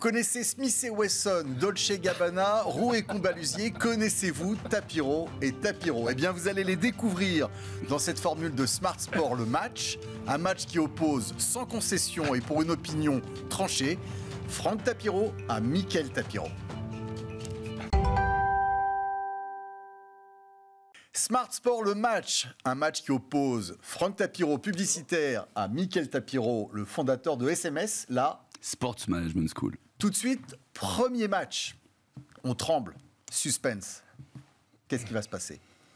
connaissez Smith & Wesson, Dolce & Gabbana, Roux et Combalusier. Connaissez-vous Tapiro et Tapiro? Eh bien, vous allez les découvrir dans cette formule de Smart Sport, le match. Un match qui oppose sans concession et pour une opinion tranchée, Franck Tapiro à Mickaël Tapiro. Smart Sport, le match. Un match qui oppose Franck Tapiro, publicitaire, à Mickaël Tapiro, le fondateur de SMS, la Sports Management School. Tout de suite, premier match. On tremble. Suspense. Qu'est-ce qui va se passer?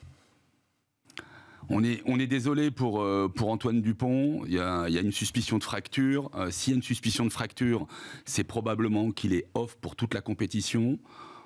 On est désolé pour Antoine Dupont. Il y a une suspicion de fracture. S'il y a une suspicion de fracture, c'est probablement qu'il est off pour toute la compétition.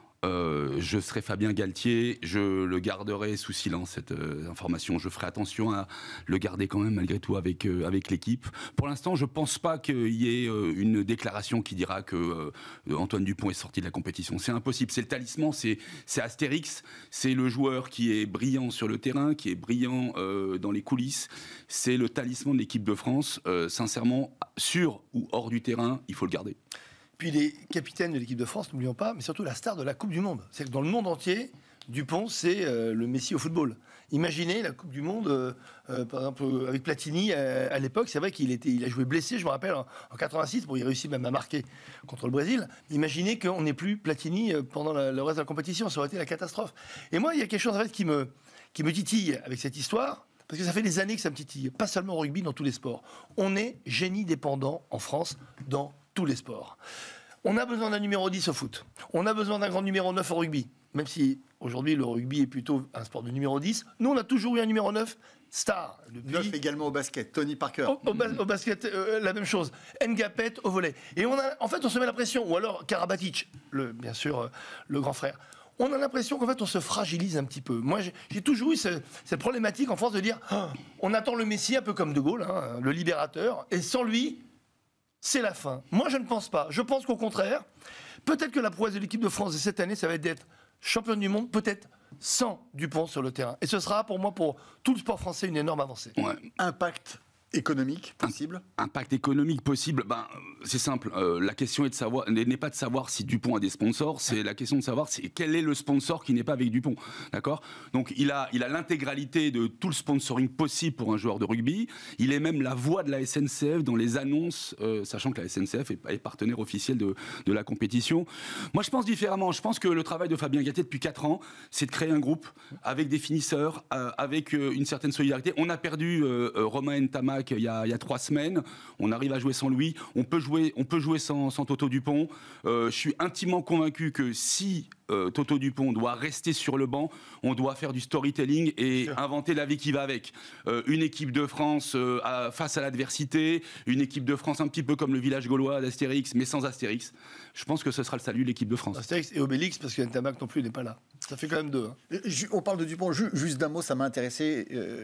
Je serai Fabien Galtier, je le garderai sous silence cette information. Je ferai attention à le garder quand même malgré tout avec l'équipe. Pour l'instant, je pense pas qu'il y ait une déclaration qui dira que Antoine Dupont est sorti de la compétition. C'est impossible. C'est le talisman, c'est Astérix. C'est le joueur qui est brillant sur le terrain, qui est brillant dans les coulisses. C'est le talisman de l'équipe de France. Sincèrement, sur ou hors du terrain, il faut le garder. Puis il est capitaine de l'équipe de France, n'oublions pas, mais surtout la star de la Coupe du Monde. C'est que dans le monde entier, Dupont, c'est le Messi au football. Imaginez la Coupe du Monde, par exemple, avec Platini, à l'époque, c'est vrai qu'il a joué blessé, je me rappelle, en 86, bon, il réussit même à marquer contre le Brésil. Imaginez qu'on n'ait plus Platini pendant le reste de la compétition, ça aurait été la catastrophe. Et moi, il y a quelque chose en fait, qui me titille avec cette histoire, parce que ça fait des années que ça me titille, pas seulement au rugby, dans tous les sports. On est génie dépendant en France dans tous les sports. On a besoin d'un numéro 10 au foot. On a besoin d'un grand numéro 9 au rugby. Même si aujourd'hui le rugby est plutôt un sport de numéro 10, nous on a toujours eu un numéro 9 star. 9 également au basket, Tony Parker. Au basket, la même chose. Ngapet au volley. Et on se met la pression. Ou alors Karabatic, bien sûr, le grand frère. On a l'impression qu'en fait, on se fragilise un petit peu. Moi, j'ai toujours eu cette problématique en France de dire on attend le Messie, un peu comme De Gaulle, le libérateur, et sans lui, c'est la fin. Moi, je ne pense pas. Je pense qu'au contraire, peut-être que la prouesse de l'équipe de France de cette année, ça va être d'être championne du monde, peut-être sans Dupont sur le terrain. Et ce sera pour moi, pour tout le sport français, une énorme avancée. Ouais. Impact économique possible? Impact économique possible, c'est simple. La question n'est pas de savoir si Dupont a des sponsors, c'est la question de savoir quel est le sponsor qui n'est pas avec Dupont. D'accord? Donc il a l'intégralité de tout le sponsoring possible pour un joueur de rugby. Il est même la voix de la SNCF dans les annonces, sachant que la SNCF est partenaire officiel de la compétition. Moi je pense différemment. Je pense que le travail de Fabien Galtier depuis 4 ans, c'est de créer un groupe avec des finisseurs, avec une certaine solidarité. On a perdu Romain Ntamak il y a 3 semaines, on arrive à jouer sans lui, on peut jouer sans Toto Dupont. Je suis intimement convaincu que si Toto Dupont doit rester sur le banc, on doit faire du storytelling et inventer la vie qui va avec. Une équipe de France face à l'adversité, une équipe de France un petit peu comme le village gaulois d'Astérix, mais sans Astérix. Je pense que ce sera le salut de l'équipe de France. Astérix et Obélix, parce que Ntamak non plus n'est pas là. Ça fait quand même 2. On parle de Dupont, juste d'un mot, ça m'a intéressé.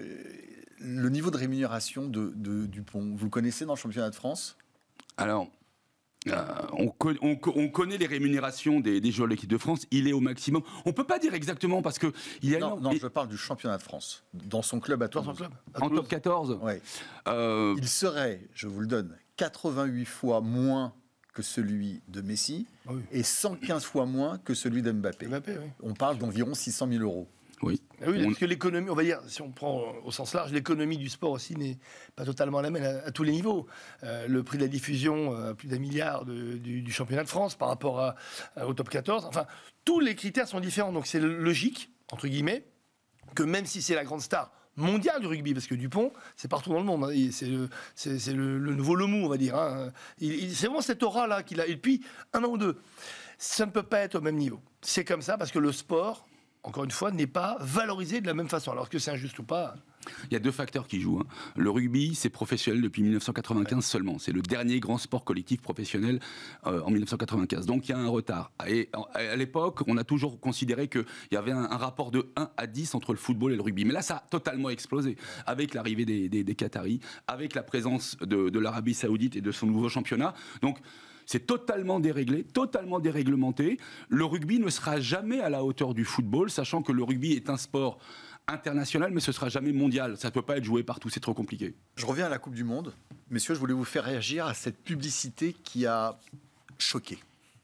Le niveau de rémunération de Dupont, vous le connaissez dans le championnat de France? Alors, on connaît les rémunérations des joueurs de l'équipe de France. Il est au maximum. On peut pas dire exactement parce que il y a non, je parle du championnat de France dans son club à Toulouse. En top 14. Ouais. Il serait, je vous le donne, 88 fois moins que celui de Messi et 115 fois moins que celui d'Mbappé. Oui. On parle d'environ 600 000 euros. Oui. Parce que l'économie, on va dire, si on prend au sens large, l'économie du sport aussi n'est pas totalement la même à tous les niveaux. Le prix de la diffusion, plus d'1 milliard du championnat de France par rapport au top 14. Enfin, tous les critères sont différents. Donc c'est logique, entre guillemets, que même si c'est la grande star mondiale du rugby, parce que Dupont, c'est partout dans le monde. C'est le nouveau Lomou, on va dire. C'est vraiment cette aura-là qu'il a. Et depuis 1 an ou 2, ça ne peut pas être au même niveau. C'est comme ça parce que le sport, encore une fois, n'est pas valorisé de la même façon. Alors que c'est injuste ou pas. Il y a 2 facteurs qui jouent. Le rugby, c'est professionnel depuis 1995 seulement. C'est le dernier grand sport collectif professionnel en 1995. Donc il y a un retard. Et à l'époque, on a toujours considéré qu'il y avait un rapport de 1 à 10 entre le football et le rugby. Mais là, ça a totalement explosé. Avec l'arrivée des Qataris, avec la présence de l'Arabie Saoudite et de son nouveau championnat. Donc, c'est totalement déréglé, totalement déréglementé. Le rugby ne sera jamais à la hauteur du football, sachant que le rugby est un sport international, mais ce ne sera jamais mondial. Ça ne peut pas être joué partout, c'est trop compliqué. Je reviens à la Coupe du Monde. Messieurs, je voulais vous faire réagir à cette publicité qui a choqué.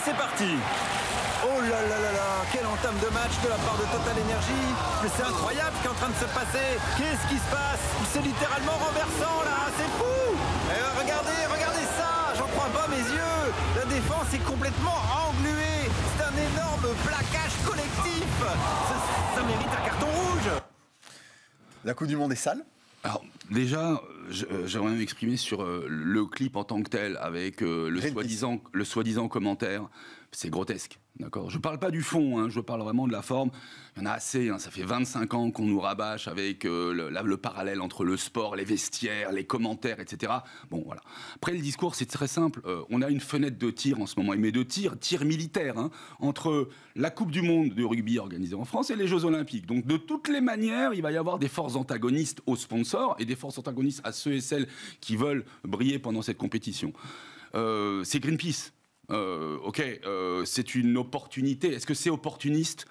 c'est parti. Oh là là là là, quelle entame de match de la part de Total Energy. Mais c'est incroyable ce qui est en train de se passer. Qu'est-ce qui se passe? C'est littéralement renversant là, c'est fou. Regardez ça, j'en crois pas mes yeux. La défense est complètement engluée. C'est un énorme plaquage collectif. Ça mérite un carton rouge. La Coupe du Monde est sale. Alors déjà, j'aimerais m'exprimer sur le clip en tant que tel, avec le soi-disant commentaire. C'est grotesque, d'accord. Je parle pas du fond, hein, je parle vraiment de la forme. Il y en a assez, hein, ça fait 25 ans qu'on nous rabâche avec le parallèle entre le sport, les vestiaires, les commentaires, etc. Bon, voilà. Après, le discours, c'est très simple. On a une fenêtre de tir en ce moment, mais de tir militaire, hein, entre la Coupe du Monde de rugby organisée en France et les Jeux Olympiques. Donc, de toutes les manières, il va y avoir des forces antagonistes aux sponsors et des forces antagonistes à ceux et celles qui veulent briller pendant cette compétition. C'est Greenpeace. C'est une opportunité. Est-ce que c'est opportuniste?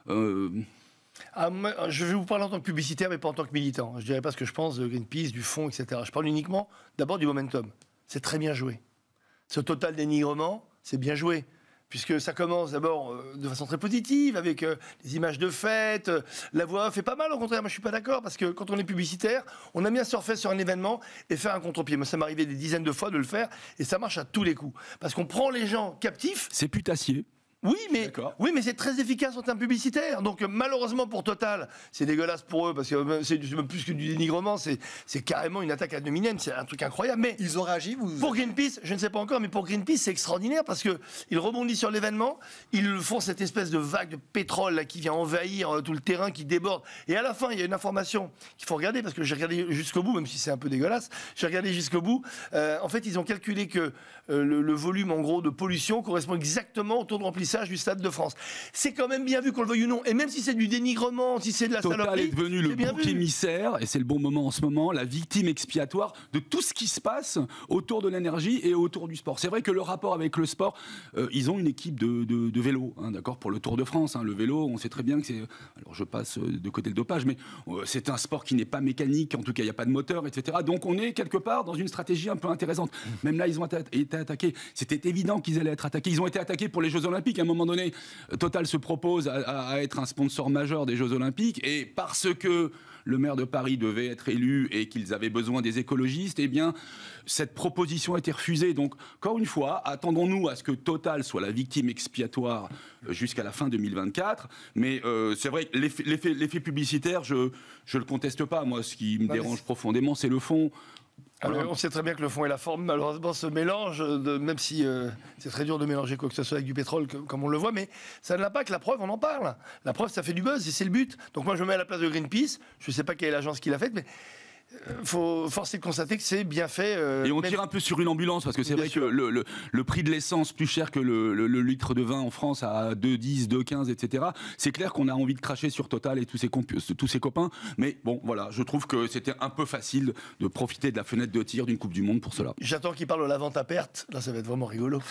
Je vais vous parler en tant que publicitaire, mais pas en tant que militant. Je dirais pas ce que je pense de Greenpeace, du fond, etc. Je parle uniquement, d'abord, du momentum. C'est très bien joué. Ce total dénigrement, c'est bien joué. Puisque ça commence d'abord de façon très positive, avec des images de fête, la voix off est pas mal, au contraire, moi je suis pas d'accord, parce que quand on est publicitaire, on aime bien surfer sur un événement et faire un contre-pied. Moi ça m'est arrivé des dizaines de fois de le faire, et ça marche à tous les coups. Parce qu'on prend les gens captifs. C'est putassier. Oui, mais c'est très efficace en termes publicitaires. Donc malheureusement pour Total, c'est dégueulasse pour eux, parce que c'est même plus que du dénigrement, c'est carrément une attaque ad hominem, c'est un truc incroyable. Mais ils ont réagi, pour Greenpeace, je ne sais pas encore, mais pour Greenpeace, c'est extraordinaire, parce qu'ils rebondissent sur l'événement, ils font cette espèce de vague de pétrole là, qui vient envahir tout le terrain, qui déborde. Et à la fin, il y a une information qu'il faut regarder, parce que j'ai regardé jusqu'au bout, même si c'est un peu dégueulasse, j'ai regardé jusqu'au bout. En fait, ils ont calculé que le volume, en gros, de pollution correspond exactement au taux de remplissage du Stade de France. C'est quand même bien vu, qu'on le veuille ou non. Et même si c'est du dénigrement, si c'est de la saloperie... Total est devenu le bouc émissaire, et c'est le bon moment en ce moment, la victime expiatoire de tout ce qui se passe autour de l'énergie et autour du sport. C'est vrai que le rapport avec le sport, ils ont une équipe de vélo, hein, d'accord, pour le Tour de France. Hein, le vélo, on sait très bien que c'est... Alors je passe de côté le dopage, mais c'est un sport qui n'est pas mécanique, en tout cas il n'y a pas de moteur, etc. Donc on est quelque part dans une stratégie un peu intéressante. Même là, ils ont été attaqués. C'était évident qu'ils allaient être attaqués. Ils ont été attaqués pour les Jeux Olympiques à un moment donné. Total se propose à être un sponsor majeur des Jeux Olympiques, et parce que le maire de Paris devait être élu et qu'ils avaient besoin des écologistes, eh bien, cette proposition a été refusée. Donc, encore une fois, attendons-nous à ce que Total soit la victime expiatoire jusqu'à la fin 2024. Mais c'est vrai que l'effet publicitaire, je le conteste pas. Moi, ce qui me dérange profondément, c'est le fond. Alors, on sait très bien que le fond et la forme, malheureusement, se mélangent, même si c'est très dur de mélanger quoi que ce soit avec du pétrole, comme on le voit, mais ça ne l'a pas que la preuve, on en parle. La preuve, ça fait du buzz, et c'est le but. Donc moi, je me mets à la place de Greenpeace, je ne sais pas quelle est l'agence qui l'a faite, mais force est de constater que c'est bien fait. Et on tire un peu sur une ambulance, parce que c'est vrai que le prix de l'essence plus cher que le litre de vin en France à 2,10, 2,15, etc. C'est clair qu'on a envie de cracher sur Total et tous ses copains. Mais bon, voilà, je trouve que c'était un peu facile de profiter de la fenêtre de tir d'une Coupe du Monde pour cela. J'attends qu'il parle de la vente à perte. Là, ça va être vraiment rigolo.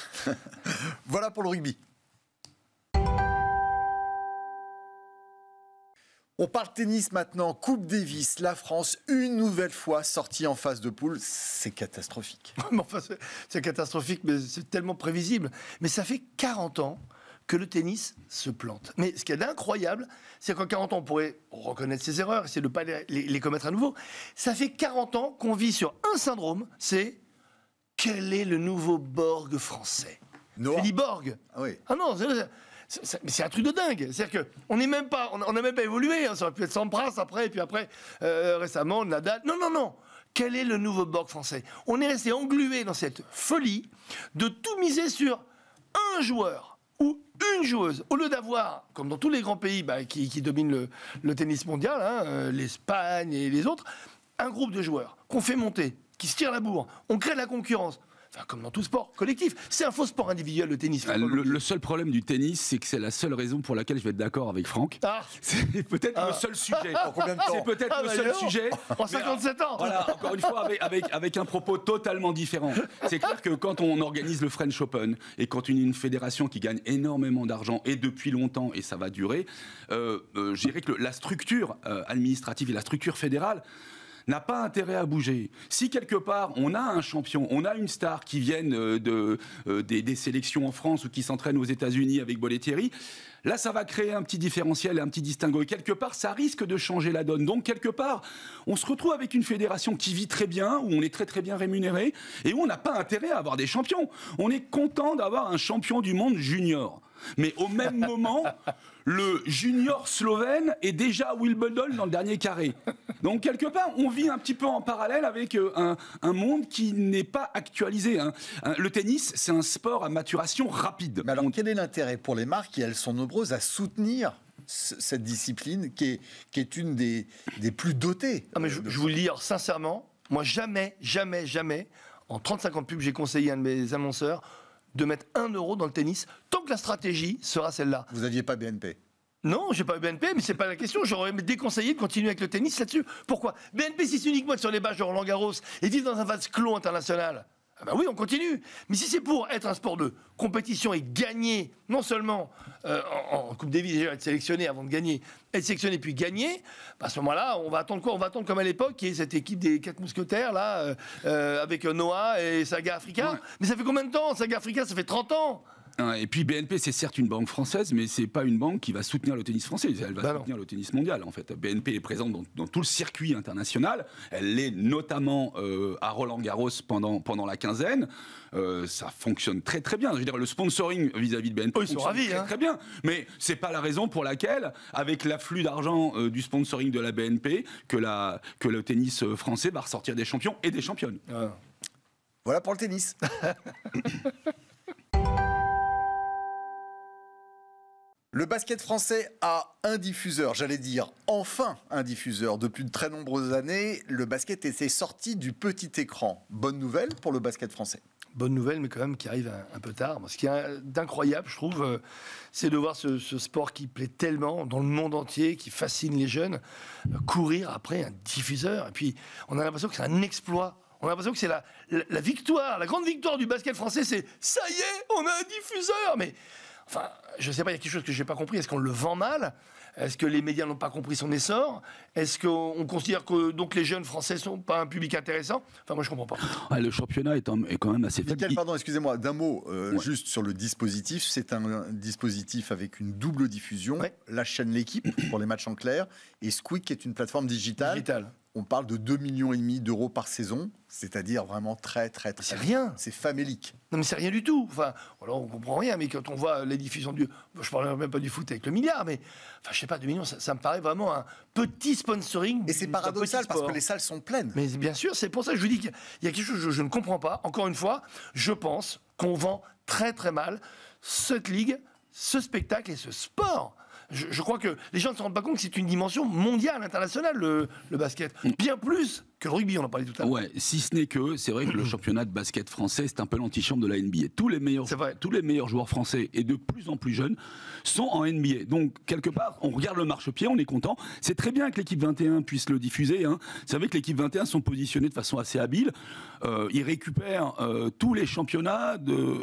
Voilà pour le rugby. On parle tennis maintenant, Coupe Davis, la France, une nouvelle fois sortie en phase de poule, c'est catastrophique. Enfin, c'est catastrophique, mais c'est tellement prévisible. Mais ça fait 40 ans que le tennis se plante. Mais ce qui est incroyable, c'est qu'en 40 ans, on pourrait reconnaître ses erreurs, essayer de ne pas les commettre à nouveau. Ça fait 40 ans qu'on vit sur un syndrome, c'est quel est le nouveau Borg français? Philippe Borg. Ah oui. Ah non, c'est un truc de dingue. C'est-à-dire qu'on n'a même pas évolué. Hein. Ça aurait pu être Sampras après, et puis après, récemment, Nadal. Non. Quel est le nouveau Borg français? On est resté englué dans cette folie de tout miser sur un joueur ou une joueuse. Au lieu d'avoir, comme dans tous les grands pays qui dominent le tennis mondial, hein, l'Espagne et les autres, un groupe de joueurs qu'on fait monter, qui se tirent la bourre. On crée de la concurrence. Enfin, comme dans tout sport collectif. C'est un faux sport individuel, le tennis. Le seul problème du tennis, c'est que c'est la seule raison pour laquelle je vais être d'accord avec Franck. C'est peut-être le seul sujet. En combien de temps? C'est peut-être le seul sujet. En 57 ans. Voilà, encore une fois, avec un propos totalement différent. C'est clair que quand on organise le French Open et quand une fédération qui gagne énormément d'argent, et depuis longtemps, et ça va durer, je dirais que la structure administrative et la structure fédérale, n'a pas intérêt à bouger. Si quelque part on a un champion, on a une star qui viennent des sélections en France ou qui s'entraînent aux États-Unis avec Bollettieri, là ça va créer un petit différentiel et un petit distinguo. Et quelque part ça risque de changer la donne. Donc quelque part on se retrouve avec une fédération qui vit très bien, où on est très très bien rémunéré et où on n'a pas intérêt à avoir des champions. On est content d'avoir un champion du monde junior. Mais au même moment, le junior slovène est déjà à Wimbledon dans le dernier carré. Donc quelque part, on vit un petit peu en parallèle avec un monde qui n'est pas actualisé. Le tennis, c'est un sport à maturation rapide. Mais alors, quel est l'intérêt pour les marques, et elles sont nombreuses, à soutenir cette discipline qui est une des plus dotées? Mais je vous le dis sincèrement, moi jamais, en 35 ans de pub, j'ai conseillé à un de mes annonceurs de mettre 1 euro dans le tennis, tant que la stratégie sera celle-là. Vous n'aviez pas BNP? Non, j'ai pas eu BNP, mais c'est pas la question. J'aurais déconseillé de continuer avec le tennis là-dessus. Pourquoi? BNP, si c'est uniquement sur les bâches de Roland Garros et vivre dans un vase clos international, ah ben oui, on continue. Mais si c'est pour être un sport de compétition et gagner, non seulement en Coupe Davis, déjà être sélectionné avant de gagner, être sélectionné puis gagner, à ce moment-là, on va attendre quoi? On va attendre comme à l'époque, qui est cette équipe des 4 mousquetaires, là, avec Noah et Saga Africa. Ouais. Mais ça fait combien de temps? Saga Africa, ça fait 30 ans. Et puis BNP, c'est certes une banque française, mais c'est pas une banque qui va soutenir le tennis français. Elle va soutenir le tennis mondial, en fait. BNP est présente dans tout le circuit international. Elle l'est notamment à Roland-Garros pendant la quinzaine. Ça fonctionne très très bien. Je veux dire, le sponsoring vis-à-vis de BNP fonctionne très bien. Mais c'est pas la raison pour laquelle, avec l'afflux d'argent du sponsoring de la BNP, que le tennis français va ressortir des champions et des championnes. Voilà pour le tennis. Le basket français a un diffuseur, j'allais dire enfin un diffuseur. Depuis de très nombreuses années, le basket était sorti du petit écran. Bonne nouvelle pour le basket français. Bonne nouvelle, mais quand même qui arrive un peu tard. Ce qui est d'incroyable, je trouve, c'est de voir ce sport qui plaît tellement dans le monde entier, qui fascine les jeunes, courir après un diffuseur. Et puis, on a l'impression que c'est un exploit. On a l'impression que c'est la victoire, la grande victoire du basket français, c'est « ça y est, on a un diffuseur !» Mais enfin, je ne sais pas, il y a quelque chose que je n'ai pas compris. Est-ce qu'on le vend mal? Est-ce que les médias n'ont pas compris son essor? Est-ce qu'on considère que donc, les jeunes Français ne sont pas un public intéressant? Enfin, moi, je ne comprends pas. Le championnat est quand même assez faible. Pardon, excusez-moi, d'un mot, juste sur le dispositif. C'est un dispositif avec une double diffusion. Ouais. La chaîne L'Équipe, pour les matchs en clair, et Squeak, qui est une plateforme digitale. On parle de 2,5 millions d'euros par saison, c'est-à-dire vraiment très. C'est rien. C'est famélique. Non, mais c'est rien du tout. Enfin, alors on comprend rien, mais quand on voit les diffusions je parle même pas du foot avec le milliard, mais enfin, je sais pas, 2 millions, ça me paraît vraiment un petit sponsoring. Et c'est paradoxal parce que les salles sont pleines. Mais bien sûr, c'est pour ça que je vous dis qu'il y a quelque chose que je ne comprends pas. Encore une fois, je pense qu'on vend très mal cette ligue, ce spectacle et ce sport. Je crois que les gens ne se rendent pas compte que c'est une dimension mondiale, internationale, le basket. Bien plus que le rugby, on en parlait tout à l'heure. Ouais, si ce n'est que, c'est vrai que le championnat de basket français, c'est un peu l'antichambre de la NBA. Tous les meilleurs joueurs français, et de plus en plus jeunes, sont en NBA. Donc, quelque part, on regarde le marchepied, on est content. C'est très bien que l'équipe 21 puisse le diffuser. Hein. C'est vrai que l'équipe 21 sont positionnés de façon assez habile. Ils récupèrent tous les championnats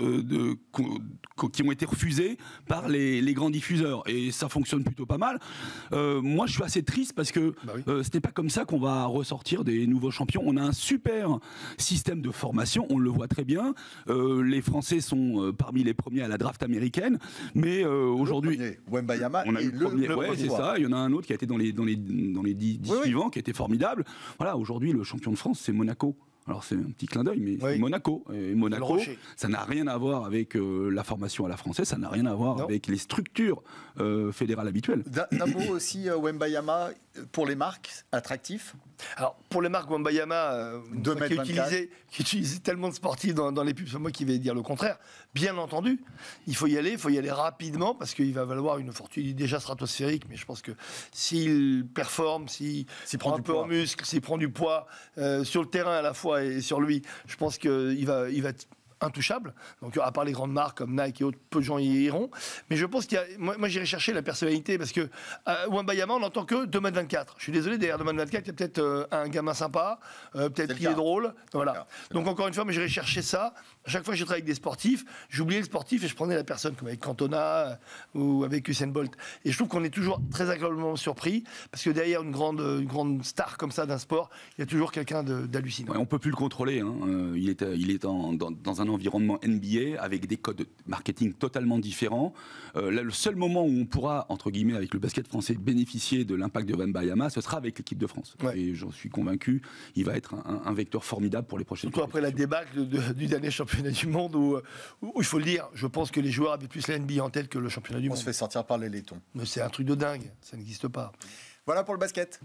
qui ont été refusés par les grands diffuseurs. Et ça fonctionne plutôt pas mal. Moi, je suis assez triste parce que ce n'est pas comme ça qu'on va ressortir des nouveaux champions. On a un super système de formation, on le voit très bien. Les Français sont parmi les premiers à la draft américaine, mais aujourd'hui, Wembayama, on a eu le premier. Ouais, c'est ça. Il y en a un autre qui a été dans les 10 suivants, qui a été formidable. Voilà, aujourd'hui, le champion de France, c'est Monaco. Alors c'est un petit clin d'œil, mais c'est Monaco. Et Monaco, ça n'a rien à voir avec la formation à la française, ça n'a rien à voir avec les structures fédérales habituelles. D'un mot aussi, Wembayama, pour les marques, attractif? Alors, pour les marques Wembayama, qui utilisait tellement de sportifs dans les pubs, c'est moi qui vais dire le contraire. Bien entendu, il faut y aller rapidement, parce qu'il va valoir une fortune déjà stratosphérique, mais je pense que s'il performe, s'il prend un peu en muscle, s'il prend du poids sur le terrain à la fois et sur lui, je pense qu'il va être intouchable. Donc, à part les grandes marques comme Nike et autres, peu de gens y iront. Mais je pense qu'il y a... Moi, j'irai chercher la personnalité parce que Wembayama, on n'entend que 2,24 m. Je suis désolé, derrière 2,24 m, il y a peut-être un gamin sympa, peut-être qu'il est drôle. Voilà. Donc, encore une fois, mais j'irai chercher ça. À chaque fois que j'ai travaillé avec des sportifs, j'oubliais le sportif et je prenais la personne, comme avec Cantona ou avec Usain Bolt. Et je trouve qu'on est toujours très agréablement surpris, parce que derrière une grande star comme ça d'un sport, il y a toujours quelqu'un d'hallucinant. Ouais, on ne peut plus le contrôler. Hein. Il est dans un environnement NBA avec des codes marketing totalement différents. Là, le seul moment où on pourra, entre guillemets, avec le basket français, bénéficier de l'impact de Wembanyama, ce sera avec l'équipe de France. Ouais. Et j'en suis convaincu, il va être un vecteur formidable pour les prochaines Surtout après la débâcle du dernier championnat du monde où il faut le dire, je pense que les joueurs avaient plus la NBA en tête que le championnat du monde. On se fait sortir par les laitons. Mais c'est un truc de dingue, ça n'existe pas. Voilà pour le basket.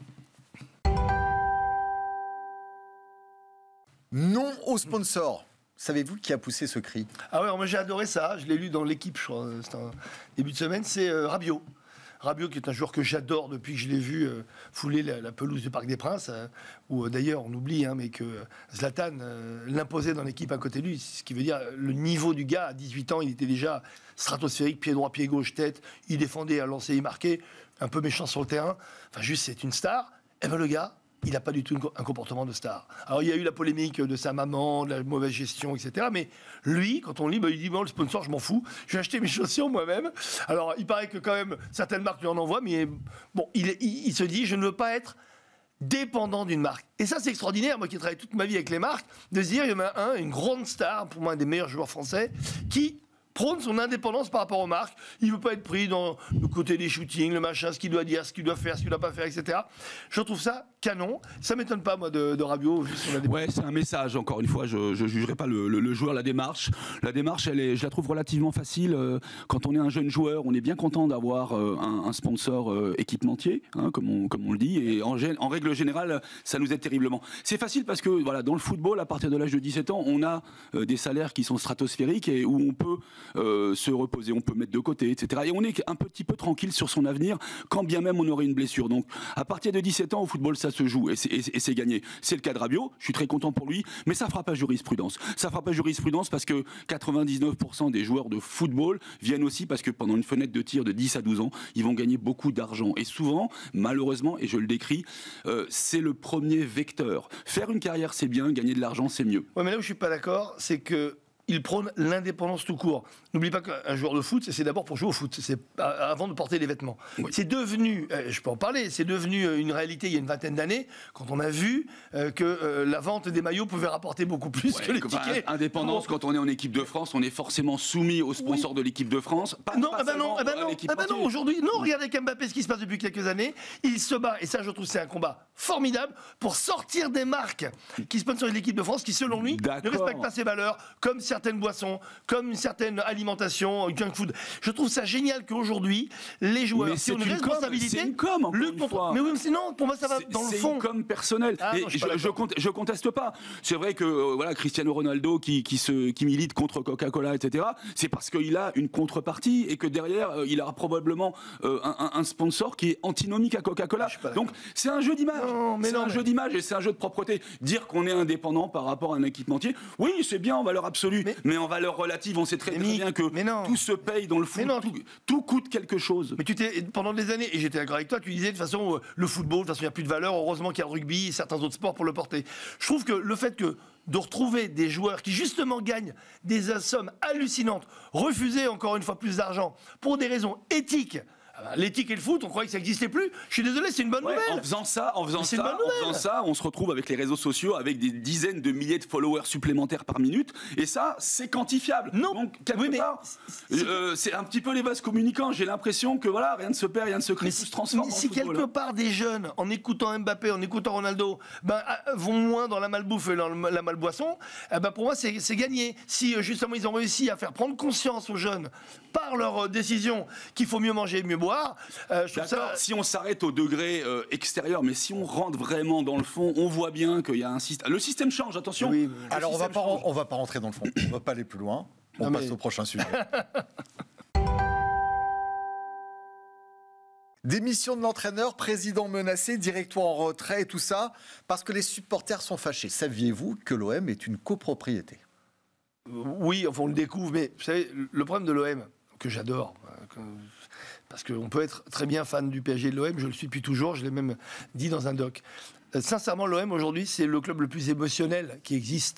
Non au sponsor. Savez-vous qui a poussé ce cri? Ah ouais, moi j'ai adoré ça, je l'ai lu dans l'équipe, je crois, c'était un début de semaine, c'est Rabiot. Rabiot, qui est un joueur que j'adore depuis que je l'ai vu fouler la pelouse du Parc des Princes, où d'ailleurs on oublie, mais que Zlatan l'imposait dans l'équipe à côté de lui, ce qui veut dire le niveau du gars. À 18 ans, il était déjà stratosphérique, pied droit, pied gauche, tête, il défendait, à lancer, il marquait, un peu méchant sur le terrain, enfin juste c'est une star. Et ben le gars, il n'a pas du tout un comportement de star. Alors il y a eu la polémique de sa maman, de la mauvaise gestion, etc. Mais lui, quand on lit, il dit, bon, le sponsor, je m'en fous, je vais acheter mes chaussures moi-même. Alors il paraît que quand même, certaines marques lui en envoient, mais bon, il se dit, je ne veux pas être dépendant d'une marque. Et ça, c'est extraordinaire, moi qui ai travaillé toute ma vie avec les marques, de se dire, il y en a une grande star, pour moi un des meilleurs joueurs français, qui prône son indépendance par rapport aux marques. Il ne veut pas être pris dans le côté des shootings, le machin, ce qu'il doit dire, ce qu'il doit faire, ce qu'il ne doit pas faire, etc. Je trouve ça canon. Ça ne m'étonne pas, moi, de Rabiot. Ouais, c'est un message, encore une fois. Je ne jugerai pas le joueur, la démarche. La démarche, je la trouve relativement facile. Quand on est un jeune joueur, on est bien content d'avoir un sponsor équipementier, comme on le dit. Et en règle générale, ça nous aide terriblement. C'est facile parce que voilà, dans le football, à partir de l'âge de 17 ans, on a des salaires qui sont stratosphériques et où on peut se reposer, on peut mettre de côté, etc. Et on est un petit peu tranquille sur son avenir, quand bien même on aurait une blessure. Donc, à partir de 17 ans, au football, ça se joue et c'est gagné. C'est le cas de Rabiot, je suis très content pour lui, mais ça fera pas jurisprudence. Ça fera pas jurisprudence parce que 99% des joueurs de football viennent aussi parce que pendant une fenêtre de tir de 10 à 12 ans, ils vont gagner beaucoup d'argent. Et souvent, malheureusement, et je le décris, c'est le premier vecteur. Faire une carrière, c'est bien, gagner de l'argent, c'est mieux. Ouais, mais là où je suis pas d'accord, c'est que il prône l'indépendance tout court. N'oublie pas qu'un joueur de foot, c'est d'abord pour jouer au foot, c'est avant de porter les vêtements. Oui. C'est devenu, je peux en parler, c'est devenu une réalité il y a une vingtaine d'années, quand on a vu que la vente des maillots pouvait rapporter beaucoup plus que les tickets. Indépendance, quand on est en équipe de France, on est forcément soumis aux sponsors de l'équipe de France. Non, aujourd'hui, non, regardez avec Mbappé ce qui se passe depuis quelques années, il se bat, et ça je trouve c'est un combat formidable, pour sortir des marques qui sponsorisent l'équipe de France, qui selon lui ne respectent pas ses valeurs, comme certaines boissons, comme une certaine alimentation, junk food. Je trouve ça génial qu'aujourd'hui, les joueurs qui ont une responsabilité luttent contre. Mais oui, mais sinon, pour moi, ça va dans le fond. C'est une com personnelle. Et je conteste pas. C'est vrai que voilà, Cristiano Ronaldo qui milite contre Coca-Cola, etc. C'est parce qu'il a une contrepartie et que derrière, il aura probablement un sponsor qui est antinomique à Coca-Cola. Donc c'est un jeu d'image. C'est un jeu d'image et c'est un jeu de propreté. Dire qu'on est indépendant par rapport à un équipementier, oui, c'est bien en valeur absolue. Mais en valeur relative, on sait très bien que tout se paye dans le foot, tout coûte quelque chose. Mais pendant des années, et j'étais d'accord avec toi, tu disais de toute façon, le football, de toute façon, il n'y a plus de valeur, heureusement qu'il y a le rugby et certains autres sports pour le porter. Je trouve que le fait de retrouver des joueurs qui justement gagnent des sommes hallucinantes, refuser encore une fois plus d'argent pour des raisons éthiques. L'éthique et le foot, on croyait que ça n'existait plus. Je suis désolé, c'est une bonne nouvelle. En faisant ça, on se retrouve avec les réseaux sociaux avec des dizaines de milliers de followers supplémentaires par minute. Et ça, c'est quantifiable. Non. Donc, quelque part, c'est un petit peu les vases communicants. J'ai l'impression que voilà, rien ne se perd, rien ne se crée, tout se transforme. Mais si quelque part des jeunes, en écoutant Mbappé, en écoutant Ronaldo, vont moins dans la malbouffe et dans la malboisson, pour moi, c'est gagné. Si justement ils ont réussi à faire prendre conscience aux jeunes par leurs décisions qu'il faut mieux manger, mieux boire. Si on s'arrête au degré extérieur, mais si on rentre vraiment dans le fond, on voit bien qu'il y a un système. Le système change, attention. Oui, alors on va pas rentrer dans le fond. On va pas aller plus loin. On passe au prochain sujet. Démission de l'entraîneur, président menacé, directoire en retrait et tout ça, parce que les supporters sont fâchés. Saviez-vous que l'OM est une copropriété? Oui, enfin on le découvre, mais vous savez, le problème de l'OM, que j'adore, parce qu'on peut être très bien fan du PSG et de l'OM, je le suis depuis toujours, je l'ai même dit dans un doc. Sincèrement, l'OM aujourd'hui, c'est le club le plus émotionnel qui existe.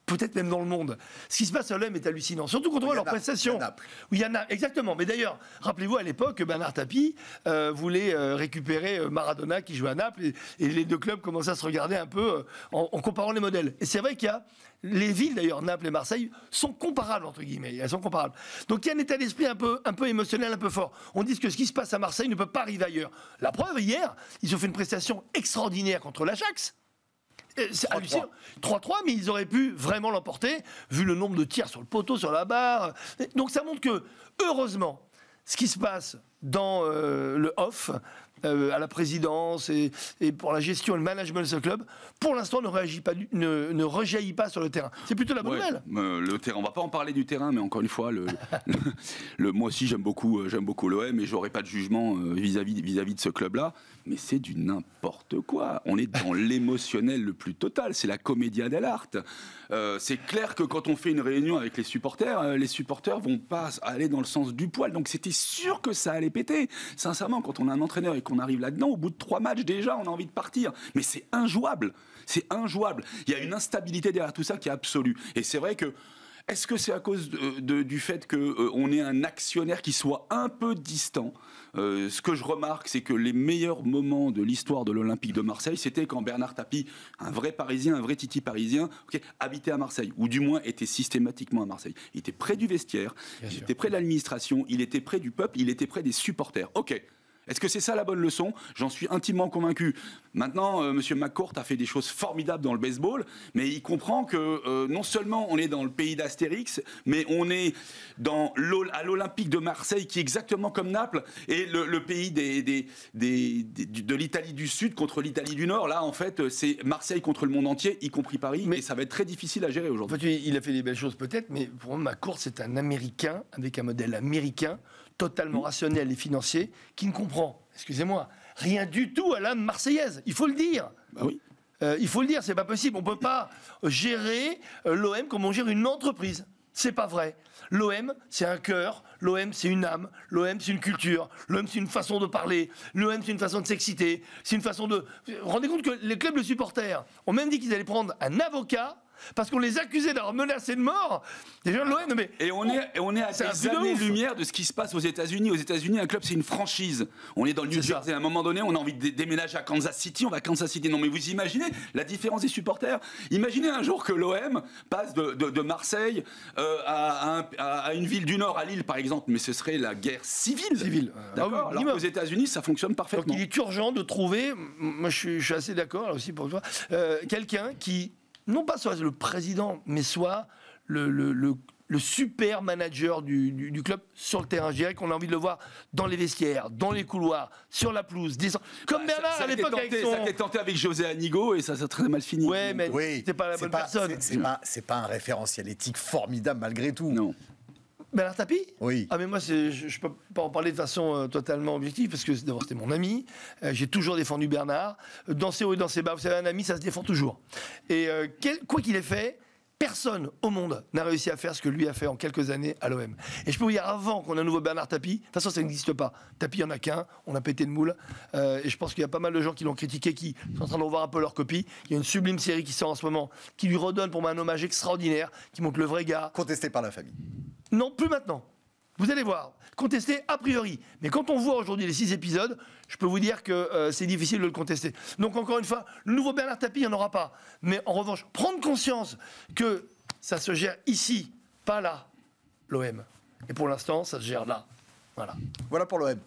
peut-être même dans le monde. Ce qui se passe à l'OM est hallucinant, surtout quand on voit leurs prestations. Oui, il y en a, exactement. Mais d'ailleurs, rappelez-vous à l'époque, Bernard Tapie voulait récupérer Maradona qui jouait à Naples et les deux clubs commençaient à se regarder un peu en comparant les modèles. Et c'est vrai qu'il y a les villes d'ailleurs, Naples et Marseille, sont comparables entre guillemets. Elles sont comparables. Donc il y a un état d'esprit un peu émotionnel, un peu fort. On dit que ce qui se passe à Marseille ne peut pas arriver ailleurs. La preuve, hier, ils ont fait une prestation extraordinaire contre l'Ajax. C'est hallucinant. 3-3, mais ils auraient pu vraiment l'emporter, vu le nombre de tirs sur le poteau, sur la barre. Donc ça montre que, heureusement, ce qui se passe dans le off, à la présidence et pour la gestion et le management de ce club, pour l'instant ne rejaillit pas sur le terrain. C'est plutôt la bonne nouvelle. Le terrain, on va pas en parler du terrain, mais encore une fois, moi aussi j'aime beaucoup l'OM et j'aurais pas de jugement vis-à-vis de ce club-là, mais c'est du n'importe quoi. On est dans l'émotionnel le plus total, c'est la commedia dell'arte. C'est clair que quand on fait une réunion avec les supporters vont pas aller dans le sens du poil, donc c'était sûr que ça allait péter. Sincèrement, quand on a un entraîneur et qu'on arrive là-dedans, au bout de 3 matchs déjà, on a envie de partir. Mais c'est injouable. C'est injouable. Il y a une instabilité derrière tout ça qui est absolue. Et c'est vrai que est-ce que c'est à cause du fait qu'on ait un actionnaire qui soit un peu distant ? Ce que je remarque, c'est que les meilleurs moments de l'histoire de l'Olympique de Marseille, c'était quand Bernard Tapie, un vrai Parisien, un vrai Titi parisien, habitait à Marseille, ou du moins était systématiquement à Marseille. Il était près du vestiaire, il était près de l'administration, il était près du peuple, il était près des supporters. Ok. Est-ce que c'est ça la bonne leçon ? J'en suis intimement convaincu. Maintenant, M. McCourt a fait des choses formidables dans le baseball, mais il comprend que non seulement on est dans le pays d'Astérix, mais on est à l'Olympique de Marseille, qui est exactement comme Naples, et le pays de l'Italie du Sud contre l'Italie du Nord. Là, en fait, c'est Marseille contre le monde entier, y compris Paris, et ça va être très difficile à gérer aujourd'hui. En fait, il a fait des belles choses peut-être, mais pour moi, McCourt, c'est un Américain, avec un modèle américain, totalement rationnel et financier, qui ne comprend, excusez-moi, rien du tout à l'âme marseillaise. Il faut le dire. Bah oui. Il faut le dire, c'est pas possible. On peut pas gérer l'OM comme on gère une entreprise. C'est pas vrai. L'OM, c'est un cœur. L'OM, c'est une âme. L'OM, c'est une culture. L'OM, c'est une façon de parler. L'OM, c'est une façon de s'exciter. C'est une façon de... Vous vous rendez compte que les clubs de supporters ont même dit qu'ils allaient prendre un avocat parce qu'on les accusait d'avoir menacé de mort. Déjà, l'OM, mais... Et on est à des années-lumière de ce qui se passe aux États-Unis. Aux États-Unis, un club, c'est une franchise. On est dans le New Jersey. À un moment donné, on a envie de déménager à Kansas City. On va à Kansas City. Non, mais vous imaginez la différence des supporters. Imaginez un jour que l'OM passe de Marseille à une ville du Nord, à Lille, par exemple. Mais ce serait la guerre civile. D'accord. Alors qu'aux États-unis, ça fonctionne parfaitement. Donc il est urgent de trouver, moi je suis assez d'accord là aussi pour toi, quelqu'un qui... non pas soit le président, mais soit le super manager du club sur le terrain. Je dirais qu'on a envie de le voir dans les vestiaires, dans les couloirs, sur la pelouse. Comme Bernard à l'époque avec son... Ça a été tenté avec José Anigo et ça s'est très mal fini. Ouais, mais c'était pas la bonne personne. C'est pas un référentiel éthique formidable malgré tout. Non. Bernard Tapie ? Oui. Ah mais moi, je peux pas en parler de façon totalement objective, parce que d'abord c'était mon ami, j'ai toujours défendu Bernard, dans ses hauts et dans ses bas, vous savez, un ami ça se défend toujours. Et quoi qu'il ait fait, personne au monde n'a réussi à faire ce que lui a fait en quelques années à l'OM. Et je peux vous dire, avant qu'on ait un nouveau Bernard Tapie, de toute façon ça n'existe pas. Tapie, il n'y en a qu'un, on a pété le moule. Et je pense qu'il y a pas mal de gens qui l'ont critiqué, qui sont en train de revoir un peu leur copie. Il y a une sublime série qui sort en ce moment, qui lui redonne pour moi un hommage extraordinaire, qui montre le vrai gars. Contesté par la famille. Non, plus maintenant. Vous allez voir, contesté a priori. Mais quand on voit aujourd'hui les 6 épisodes, je peux vous dire que c'est difficile de le contester. Donc encore une fois, le nouveau Bernard Tapie, il n'y en aura pas. Mais en revanche, prendre conscience que ça se gère ici, pas là, l'OM. Et pour l'instant, ça se gère là. Voilà. Voilà pour l'OM.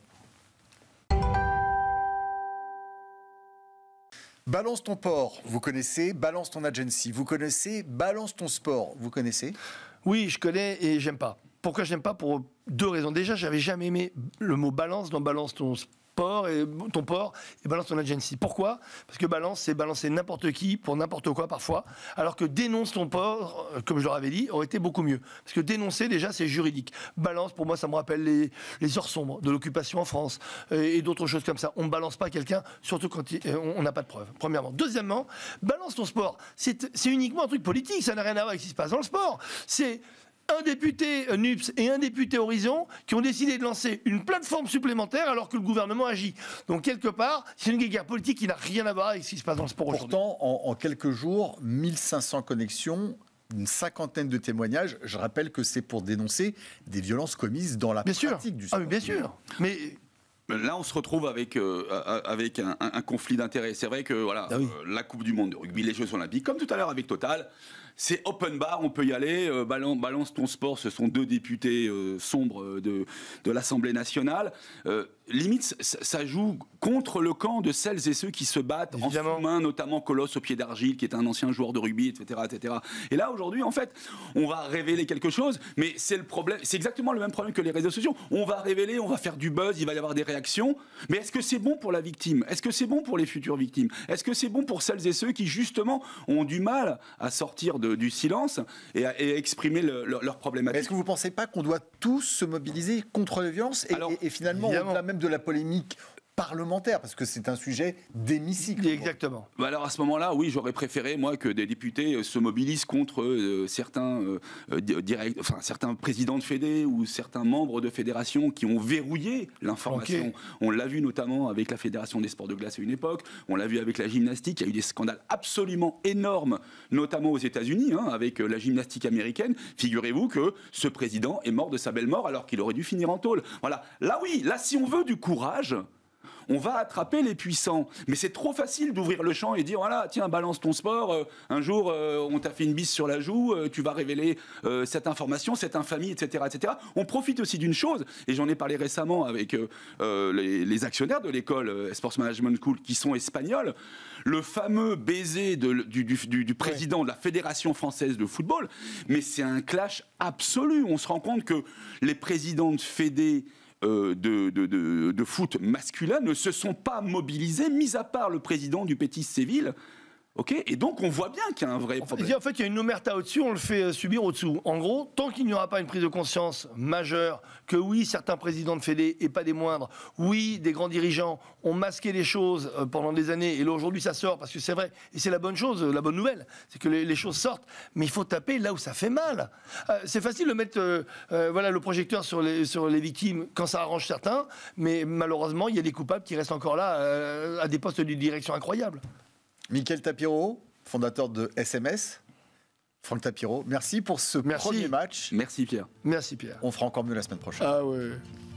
Balance ton port, vous connaissez. Balance ton agency, vous connaissez. Balance ton sport, vous connaissez. Oui, je connais et j'aime pas. Pourquoi j'aime pas ? Pour 2 raisons. Déjà, j'avais jamais aimé le mot balance dans balance ton port et balance ton agency. Pourquoi ? Parce que balance, c'est balancer n'importe qui pour n'importe quoi parfois, alors que dénonce ton port, comme je leur avais dit, aurait été beaucoup mieux. Parce que dénoncer, déjà, c'est juridique. Balance, pour moi, ça me rappelle les heures sombres de l'occupation en France et d'autres choses comme ça. On ne balance pas quelqu'un, surtout quand on n'a pas de preuves, premièrement. Deuxièmement, balance ton sport. C'est uniquement un truc politique, ça n'a rien à voir avec ce qui se passe dans le sport. C'est un député NUPS et un député Horizon qui ont décidé de lancer une plateforme supplémentaire alors que le gouvernement agit. Donc quelque part, c'est une guerre politique qui n'a rien à voir avec ce qui se passe dans le sport aujourd'hui. Pourtant, en quelques jours, 1500 connexions une cinquantaine de témoignages. Je rappelle que c'est pour dénoncer des violences commises dans la pratique du sport. Ah oui, bien sûr. Mais là, on se retrouve avec un conflit d'intérêts. C'est vrai que voilà, la Coupe du Monde de rugby, les Jeux Olympiques, comme tout à l'heure avec Total, c'est open bar, on peut y aller. Balance ton sport, ce sont 2 députés sombres de l'Assemblée nationale. Limite, ça joue contre le camp de celles et ceux qui se battent en sous-main, notamment Colosse au pied d'argile, qui est un ancien joueur de rugby, etc., etc. Et là, aujourd'hui, en fait, on va révéler quelque chose, mais c'est le problème. C'est exactement le même problème que les réseaux sociaux. On va révéler, on va faire du buzz, il va y avoir des réactions. Mais est-ce que c'est bon pour la victime ? Est-ce que c'est bon pour les futures victimes ? Est-ce que c'est bon pour celles et ceux qui, justement, ont du mal à sortir du silence et à exprimer leurs problématiques ? Est-ce que vous ne pensez pas qu'on doit tous se mobiliser contre les violences et finalement, au-delà même de la polémique parlementaire, parce que c'est un sujet d'hémicycle. Exactement. Alors à ce moment-là, oui, j'aurais préféré, moi, que des députés se mobilisent contre certains présidents de fédé ou certains membres de fédérations qui ont verrouillé l'information. Okay. On l'a vu notamment avec la Fédération des sports de glace à une époque, on l'a vu avec la gymnastique, il y a eu des scandales absolument énormes, notamment aux États-Unis, avec la gymnastique américaine. Figurez-vous que ce président est mort de sa belle mort alors qu'il aurait dû finir en tôle. Voilà. Là, oui, là, si on veut du courage, on va attraper les puissants. Mais c'est trop facile d'ouvrir le champ et dire voilà, tiens, balance ton sport, un jour on t'a fait une bise sur la joue, tu vas révéler cette information, cette infamie, etc., etc. On profite aussi d'une chose, et j'en ai parlé récemment avec les actionnaires de l'école Sports Management School qui sont espagnols, le fameux baiser du président de la Fédération française de football, mais c'est un clash absolu. On se rend compte que les présidents de fédé de foot masculin ne se sont pas mobilisés, mis à part le président du Betis Séville. Okay, et donc on voit bien qu'il y a un vrai problème. En fait, il y a une omerta au-dessus, on le fait subir au-dessous. En gros, tant qu'il n'y aura pas une prise de conscience majeure que oui, certains présidents de fédé, et pas des moindres, oui, des grands dirigeants ont masqué les choses pendant des années, et là aujourd'hui ça sort, parce que c'est vrai, et c'est la bonne chose, la bonne nouvelle, c'est que les choses sortent, mais il faut taper là où ça fait mal. C'est facile de mettre le projecteur sur les victimes quand ça arrange certains, mais malheureusement, il y a des coupables qui restent encore là à des postes de direction incroyables. Mickaël Tapiro, fondateur de SMS. Franck Tapiro, merci pour ce premier match. Merci Pierre. Merci Pierre. On fera encore mieux la semaine prochaine. Ah ouais.